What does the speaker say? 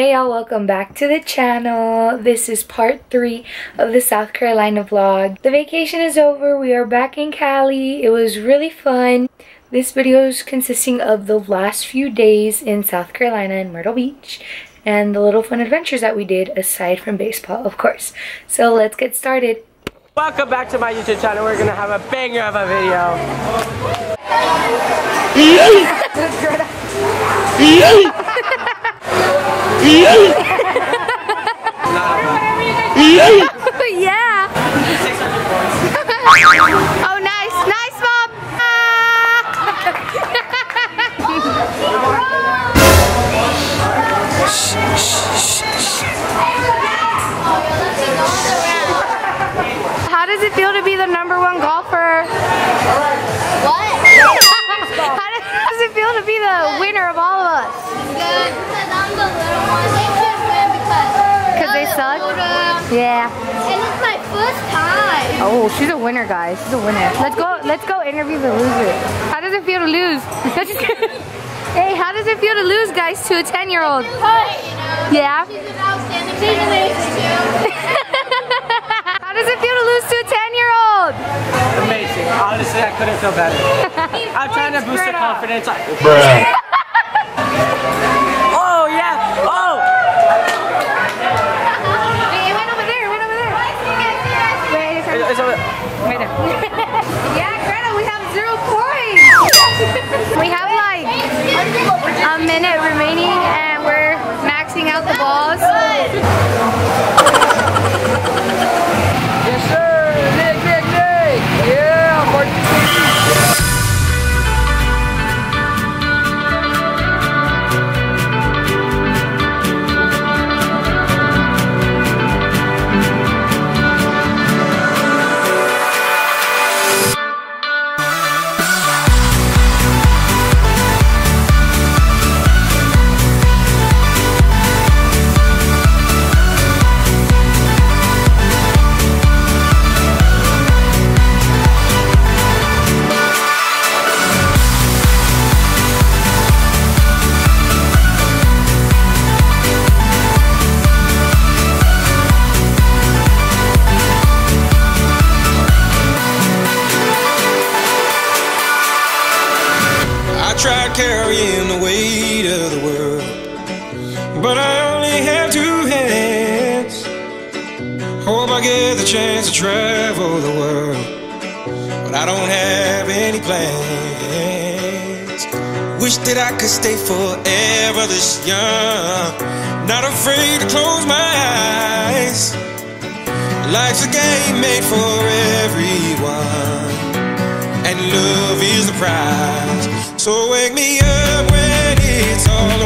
Hey y'all, welcome back to the channel. This is part 3 of the South Carolina vlog. The vacation is over. We are back in Cali. It was really fun. This video is consisting of the last few days in South Carolina in Myrtle Beach and the little fun adventures that we did aside from baseball, of course. So let's get started. Welcome back to my YouTube channel. We're gonna have a banger of a video. Yeah. 600 points. Oh, nice, nice, Mom. How does it feel to be the #1 golfer? What? How does it feel to be the winner of all of us? Good, because I'm the little one. They should win because they suck? older. Yeah. And it's my first time. Oh, she's a winner, guys. She's a winner. Let's go interview the loser. How does it feel to lose? Hey, how does it feel to lose, guys, to a 10-year-old? Yeah? She's an outstanding player too. How does it feel to lose to a 10-year-old? Amazing. Honestly, I couldn't feel better. I'm trying to boost her confidence. Bruh. Oh, yeah. Oh! Hey, it went over there. It went over there. Wait, It's over. right there. Yeah, Greta, we have 0 points. We have like a minute remaining and we're maxing out the balls. Yes, sir. Nick. Yeah, 14. Tried carrying the weight of the world, but I only have 2 hands. Hope I get the chance to travel the world, but I don't have any plans. Wish that I could stay forever this young, not afraid to close my eyes. Life's a game made for everyone, and love is the prize. So wake me up when it's all